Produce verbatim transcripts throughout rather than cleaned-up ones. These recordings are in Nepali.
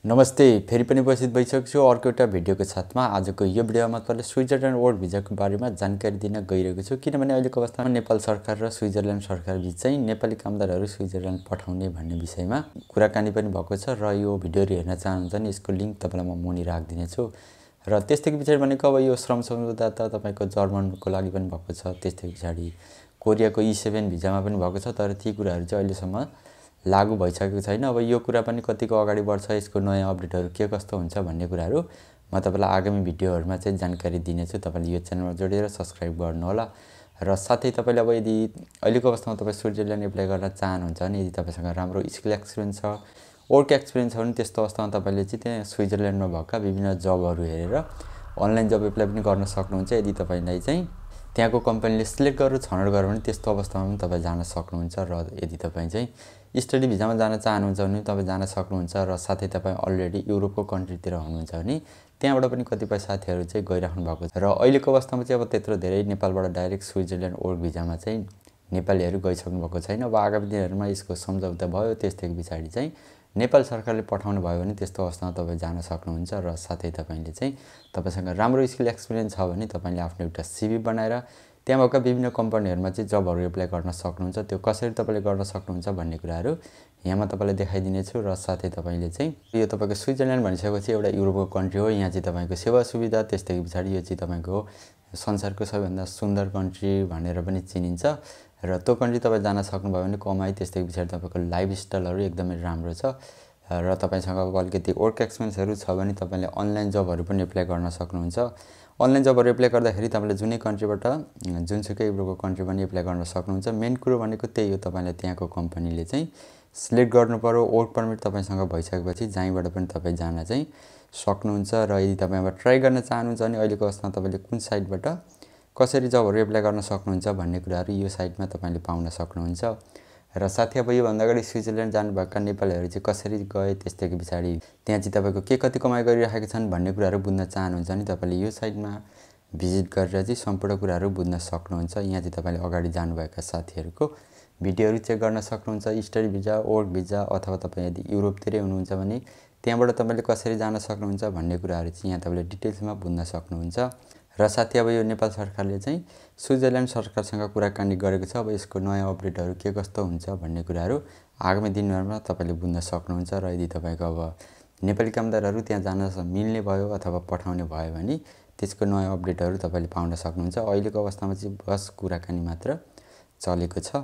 नमस्ते, फेरि पनि उपस्थित भइसकेको छु अर्को एउटा भिडियोको साथमा। आजको यो भिडियोमा तपाईँले स्विजरल्यान्ड वर्क भिजाको बारेमा जानकारी दिन गइरहेको छु, किनभने अहिलेको अवस्थामा नेपाल सरकार र स्विजरल्यान्ड सरकार बीच चाहिँ नेपाली कामदारहरू स्विजरल्यान्ड पठाउने भन्ने विषयमा कुराकानी पनि भएको छ र यो भिडियोहरू हेर्न चाहनुहुन्छ भने यसको लिङ्क तपाईँलाई म मुनि राखिदिनेछु। र त्यस्तै पछाडि भनेको अब यो श्रम सम्झौता त तपाईँको जर्मनको लागि पनि भएको छ, त्यस्तै पछाडि कोरियाको ई सेभेन भिजामा पनि भएको छ, तर ती कुराहरू चाहिँ अहिलेसम्म लागू भइसकेको छैन। अब यो कुरा पनि कतिको अगाडि बढ्छ, यसको नयाँ अपडेटहरू के कस्तो हुन्छ भन्ने कुराहरू म तपाईँलाई आगामी भिडियोहरूमा चाहिँ जानकारी दिनेछु। तपाईँले यो च्यानलमा जोडेर सब्स्क्राइब गर्नुहोला र साथै तपाईँले अब यदि अहिलेको अवस्थामा तपाईँ स्विजरल्यान्ड एप्लाई गर्न चाहनुहुन्छ भने यदि तपाईँसँग राम्रो स्किल एक्सपिरियन्स छ, वर्क एक्सपिरियन्स छ भने त्यस्तो अवस्थामा तपाईँले चाहिँ त्यहाँ स्विजरल्यान्डमा भएका विभिन्न जबहरू हेरेर अनलाइन जब एप्लाई पनि गर्न सक्नुहुन्छ। यदि तपाईँलाई चाहिँ त्यहाँको कम्पनीले सिलेक्ट गरेर छनौट गर्यो भने त्यस्तो अवस्थामा पनि तपाईँ जान सक्नुहुन्छ। र यदि तपाईँ चाहिँ स्टडी भिजामा जान चाहनुहुन्छ भने तपाईँ जान सक्नुहुन्छ। र साथै तपाईँ अलरेडी युरोपको कन्ट्रीतिर हुनुहुन्छ भने त्यहाँबाट पनि कतिपय साथीहरू चाहिँ गइराख्नु भएको छ। र अहिलेको अवस्थामा चाहिँ अब त्यत्रो धेरै नेपालबाट डाइरेक्ट स्विजरल्यान्ड वर्क भिजामा चाहिँ नेपालीहरू गइसक्नु भएको छैन। अब आगामी दिनहरूमा यसको सम्झौता भयो, त्यसदेखि पछाडि चाहिँ नेपाल सरकारले पठाउनु भयो भने त्यस्तो अवस्थामा तपाईँ जान सक्नुहुन्छ। र साथै तपाईँले चाहिँ तपाईँसँग राम्रो स्किल एक्सपिरियन्स छ भने तपाईँले आफ्नो एउटा सिभी बनाएर त्यहाँ भएका विभिन्न कम्पनीहरूमा चाहिँ जबहरू एप्लाई गर्न सक्नुहुन्छ। त्यो कसरी तपाईँले गर्न सक्नुहुन्छ भन्ने कुराहरू यहाँ म तपाईँलाई देखाइदिनेछु। र साथै तपाईँले चाहिँ यो तपाईँको स्विजरल्यान्ड भनिसकेपछि एउटा युरोपको कन्ट्री हो, यहाँ चाहिँ तपाईँको सेवा सुविधा, त्यसदेखि पछाडि यो चाहिँ तपाईँको संसारको सबैभन्दा सुन्दर कन्ट्री भनेर पनि चिनिन्छ। र त्यो कन्ट्री तपाईँ जान सक्नुभयो भने कमाइ, त्यसदेखि पछाडि तपाईँको लाइफस्टाइलहरू एकदमै राम्रो छ। र तपाईँसँग अब अलिकति वर्क एक्सपिरियन्सहरू छ भने तपाईँले अनलाइन जबहरू पनि एप्लाई गर्न सक्नुहुन्छ। अनलाइन जबहरू एप्लाई गर्दाखेरि तपाईँले जुनै कन्ट्रीबाट जुनसुकै युरोपको कन्ट्री पनि एप्लाई गर्न सक्नुहुन्छ। मेन कुरो भनेको त्यही हो, तपाईँले त्यहाँको कम्पनीले चाहिँ सिलेक्ट गर्नु पर्यो। वर्क पर्मिट तपाईँसँग भइसकेपछि जहीँबाट पनि तपाईँ जान चाहिँ सक्नुहुन्छ। र यदि तपाईँ अब ट्राई गर्न चाहनुहुन्छ भने अहिलेको अवस्थामा तपाईँले कुन साइटबाट कसरी जबहरू एप्लाई गर्न सक्नुहुन्छ भन्ने कुराहरू यो साइटमा तपाईँले पाउन सक्नुहुन्छ। र साथै अब योभन्दा अगाडि स्विजरल्यान्ड जानुभएका नेपालीहरू चाहिँ कसरी गए, त्यसदेखि पछाडि त्यहाँ चाहिँ तपाईँको के कति कमाइ गरिरहेका छन् भन्ने कुराहरू बुझ्न चाहनुहुन्छ भने तपाईँले यो साइटमा भिजिट गरेर चाहिँ सम्पूर्ण कुराहरू बुझ्न सक्नुहुन्छ। यहाँ चाहिँ तपाईँले अगाडि जानुभएका साथीहरूको भिडियोहरू चेक गर्न सक्नुहुन्छ। स्टडी भिजा, वर्क भिजा अथवा तपाईँ यदि युरोपतिरै हुनुहुन्छ भने त्यहाँबाट तपाईँले कसरी जान सक्नुहुन्छ भन्ने कुराहरू चाहिँ यहाँ तपाईँले डिटेल्समा बुझ्न सक्नुहुन्छ। र साथै अब यो नेपाल सरकारले चाहिँ स्विजरल्यान्ड सरकारसँग कुराकानी गरेको छ। अब यसको नयाँ अपडेटहरू के कस्तो हुन्छ भन्ने कुराहरू आगामी दिनहरूमा तपाईँले बुझ्न सक्नुहुन्छ। र यदि तपाईँको अब नेपाली कामदारहरू त्यहाँ जान मिल्ने भयो अथवा पठाउने भयो भने त्यसको नयाँ अपडेटहरू तपाईँले पाउन सक्नुहुन्छ। अहिलेको अवस्थामा चाहिँ बस कुराकानी मात्र चलेको छ।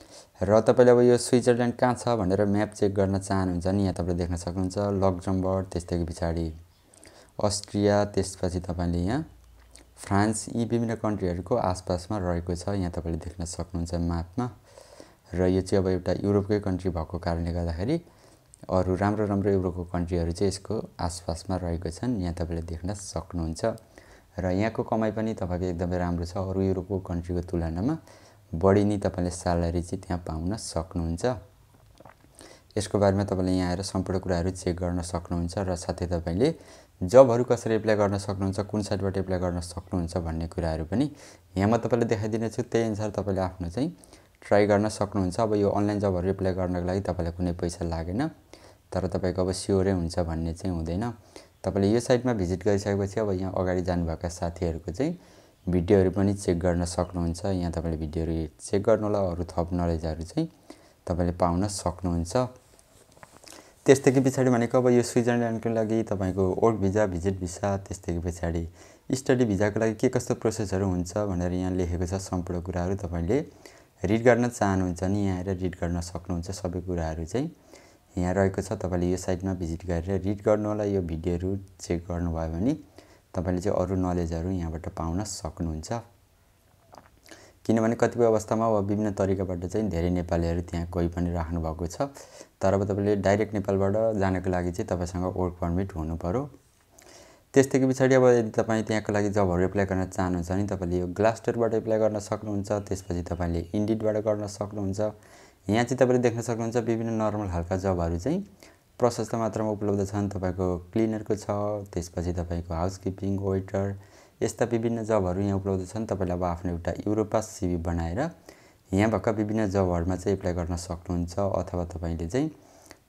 र तपाईँले अब यो स्विजरल्यान्ड कहाँ छ भनेर म्याप चेक गर्न चाहनुहुन्छ भने यहाँ तपाईँले देख्न सक्नुहुन्छ लग्जमबर्ग, त्यसदेखि पछाडि अस्ट्रिया, त्यसपछि तपाईँले यहाँ फ्रान्स, यी विभिन्न कन्ट्रीहरूको आसपासमा रहेको छ, यहाँ तपाईँले देख्न सक्नुहुन्छ म्यापमा। र यो चाहिँ अब एउटा युरोपकै कन्ट्री भएको कारणले गर्दाखेरि अरू राम्रो राम्रो युरोपको कन्ट्रीहरू चाहिँ यसको आसपासमा रहेको छन्, यहाँ तपाईँले देख्न सक्नुहुन्छ। र यहाँको कमाइ पनि तपाईँको एकदमै राम्रो छ, अरू युरोपको कन्ट्रीको तुलनामा बढी नै तपाईँले स्यालेरी चाहिँ त्यहाँ पाउन सक्नुहुन्छ। यसको बारेमा तपाईँले यहाँ आएर सम्पूर्ण कुराहरू चेक गर्न सक्नुहुन्छ। र साथै तपाईँले जबहरू कसरी एप्लाई गर्न सक्नुहुन्छ, कुन साइटबाट एप्लाई गर्न सक्नुहुन्छ भन्ने कुराहरू पनि यहाँ म तपाईँले देखाइदिनेछु। त्यही अनुसार तपाईँले आफ्नो चाहिँ ट्राई गर्न सक्नुहुन्छ। अब यो अनलाइन जबहरू एप्लाई गर्नको लागि तपाईँलाई कुनै पैसा लागेन, तर तपाईँको अब स्योरै हुन्छ भन्ने चाहिँ हुँदैन। तपाईँले यो साइटमा भिजिट गरिसकेपछि अब यहाँ अगाडि जानुभएका साथीहरूको चाहिँ भिडियोहरू पनि चेक गर्न सक्नुहुन्छ। यहाँ तपाईँले भिडियोहरू चेक गर्नुहोला, अरू थप नलेजहरू चाहिँ तपाईँले पाउन सक्नुहुन्छ। त्यसदेखि पछाडि भनेको अब यो स्विजरल्यान्डको लागि तपाईँको वर्क भिजा, भिजिट भिसा, त्यसदेखि पछाडि स्टडी भिजाको लागि के कस्तो प्रोसेसहरू हुन्छ भनेर यहाँ लेखेको छ। सम्पूर्ण कुराहरू तपाईँले रिड गर्न चाहनुहुन्छ भने यहाँ आएर रिड गर्न सक्नुहुन्छ। सबै कुराहरू चाहिँ यहाँ रहेको छ, तपाईँले यो साइटमा भिजिट गरेर रिड गर्नुहोला। यो भिडियोहरू चेक गर्नुभयो भने तपाईँले चाहिँ अरू नलेजहरू यहाँबाट पाउन सक्नुहुन्छ। किनभने कतिपय अवस्थामा अब विभिन्न तरिकाबाट चाहिँ धेरै नेपालीहरू त्यहाँ गइ पनि राख्नु भएको छ, तर अब तपाईँले डाइरेक्ट नेपालबाट जानको लागि चाहिँ तपाईँसँग वर्क पर्मिट हुनु पर्यो। त्यसदेखि पछाडि अब यदि तपाईँ त्यहाँको लागि जबहरू एप्लाई गर्न चाहनुहुन्छ भने तपाईँले यो ग्लासडोरबाट एप्लाई गर्न सक्नुहुन्छ, त्यसपछि तपाईँले इन्डिडबाट गर्न सक्नुहुन्छ। यहाँ चाहिँ तपाईँले देख्न सक्नुहुन्छ विभिन्न नर्मल खालका जबहरू चाहिँ प्रशस्त मात्रामा उपलब्ध छन्। तपाईँको क्लिनरको छ, त्यसपछि तपाईँको हाउसकिपिङ, वेटर, यस्ता विभिन्न जबहरू यहाँ उपलब्ध छन्। तपाईँले अब आफ्नो एउटा युरोपा सिभी बनाएर यहाँ भएका विभिन्न जबहरूमा चाहिँ एप्लाई गर्न सक्नुहुन्छ। अथवा तपाईँले चाहिँ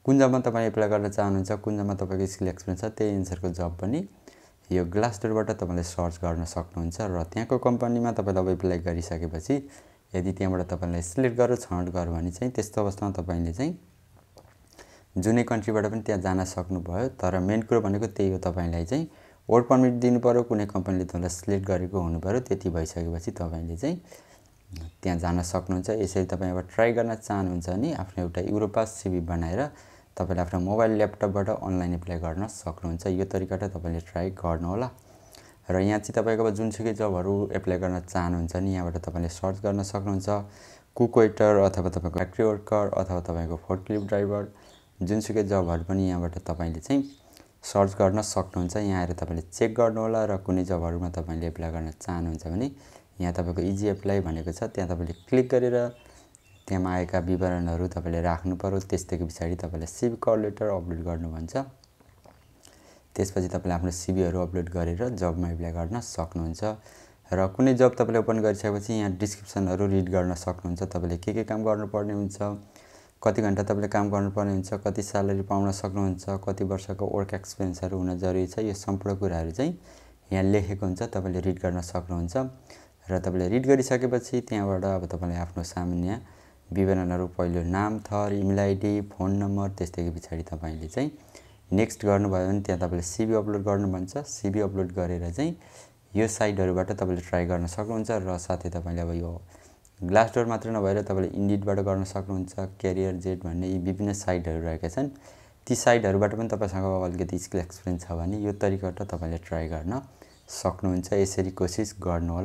कुन जबमा तपाईँ एप्लाई गर्न चाहनुहुन्छ, कुन जबमा तपाईँको स्किल एक्सपिरियन्स छ, त्यही अनुसारको जब पनि यो ग्लासडोरबाट तपाईँले सर्च गर्न सक्नुहुन्छ। र त्यहाँको कम्पनीमा तपाईँले अब एप्लाई गरिसकेपछि यदि त्यहाँबाट तपाईँलाई सिलेक्ट गर छनौट गर भने चाहिँ त्यस्तो अवस्थामा तपाईँले चाहिँ जुनै कन्ट्रीबाट पनि त्यहाँ जान सक्नुभयो। तर मेन कुरो भनेको त्यही हो, तपाईँलाई चाहिँ वर्क पर्मिट दिनु पर्यो, कुनै कम्पनीले तपाईँलाई सिलेक्ट गरेको हुनु पर्यो। त्यति भइसकेपछि तपाईँले चाहिँ त्यहाँ जान सक्नुहुन्छ। यसरी तपाईँ अब ट्राई गर्न चाहनुहुन्छ भने आफ्नो एउटा युरोपास सिभी बनाएर तपाईँले आफ्नो मोबाइल ल्यापटपबाट अनलाइन एप्लाई गर्न सक्नुहुन्छ। यो तरिकाबाट तपाईँले ट्राई गर्नुहोला। र यहाँ चाहिँ तपाईँको अब जुनसुकै जबहरू एप्लाई गर्न चाहनुहुन्छ नि यहाँबाट तपाईँले सर्च गर्न सक्नुहुन्छ। कुक वेटर अथवा तपाईँको फ्याक्ट्री वर्कर अथवा तपाईँको फोर्कलिफ्ट ड्राइभर जुनसुकै जबहरू पनि यहाँबाट तपाईँले चाहिँ सर्च गर्न सक्नुहुन्छ। यहाँ आएर तपाईँले चेक गर्नुहोला। र कुनै जबहरूमा तपाईँले एप्लाई गर्न चाहनुहुन्छ भने यहाँ तपाईँको इजी एप्लाई भनेको छ, त्यहाँ तपाईँले क्लिक गरेर त्यहाँ आएका विवरणहरू तपाईँले राख्नु पर्यो। त्यसदेखि पछाडि तपाईँले सिभी कभर लेटर अपलोड गर्नु भन्छ। त्यसपछि तपाईँले आफ्नो सिभीहरू अपलोड गरेर जबमा एप्लाई गर्न सक्नुहुन्छ। र कुनै जब तपाईँले ओपन गरिसकेपछि यहाँ डिस्क्रिप्सनहरू रिड गर्न सक्नुहुन्छ। तपाईँले के के काम गर्नुपर्ने हुन्छ, कति घन्टा तपाईँले काम गर्नुपर्ने हुन्छ, कति स्यालेरी पाउन सक्नुहुन्छ, कति वर्षको वर्क एक्सपिरियन्सहरू हुन जरुरी छ, यो सम्पूर्ण कुराहरू चाहिँ यहाँ लेखेको हुन्छ। तपाईँले रिड गर्न सक्नुहुन्छ। र तपाईँले रिड गरिसकेपछि त्यहाँबाट अब तपाईँले आफ्नो सामान्य विवरणहरू, पहिलो नाम, थर, इमेल आइडी, फोन नम्बर, त्यसदेखि पछाडि तपाईँले चाहिँ नेक्स्ट गर्नुभयो भने त्यहाँ तपाईँले सिभी अपलोड गर्नु भन्छ। सिभी अपलोड गरेर चाहिँ यो साइटहरूबाट तपाईँले ट्राई गर्न सक्नुहुन्छ। र साथै तपाईँले अब यो ग्लासडोर मात्र नभएर तपाईँले इन्डिडबाट गर्न सक्नुहुन्छ। क्यारियर जेट भन्ने यी विभिन्न साइटहरू रहेका छन्। ती साइटहरूबाट पनि तपाईँसँग अलिकति स्किल एक्सपिरियन्स छ भने यो तरिकाबाट तपाईँले ट्राई गर्न सक्नुहुन्छ। यसरी कोसिस गर्नुहोला।